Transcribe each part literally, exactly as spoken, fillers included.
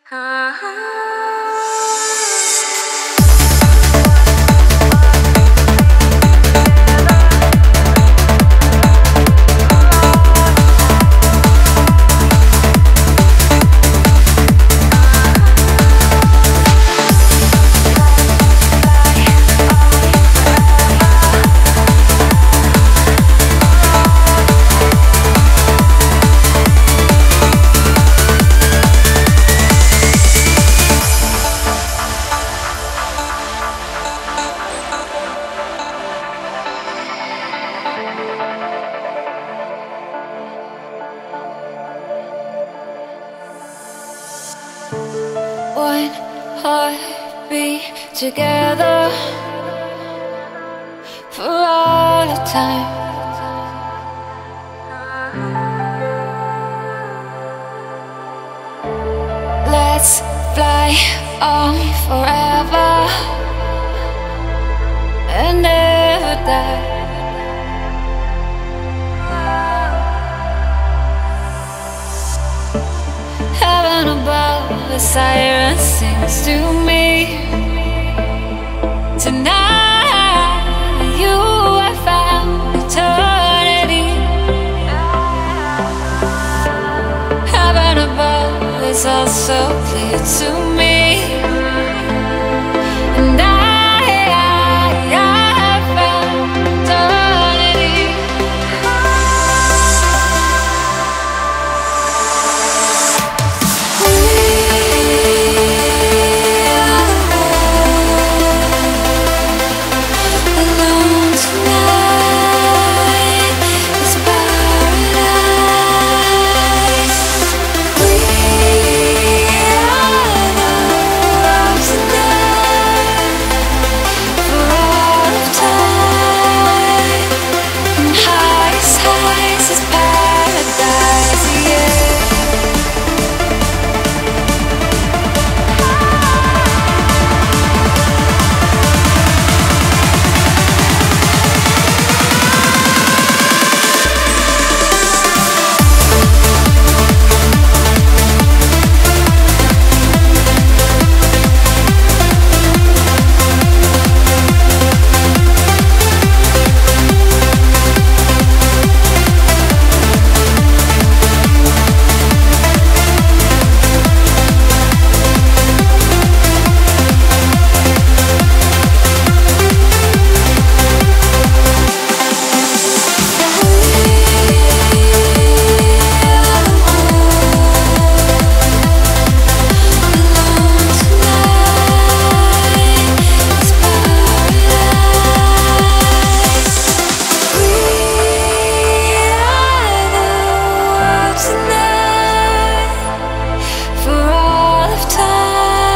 One heartbeat together for all of time. Let's fly on forever and never die. Heaven above, a siren sings to me. Tonight, you have found eternity. Heaven above is all so clear to me. And I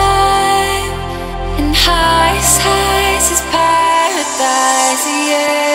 highs, highs is paradise, yeah.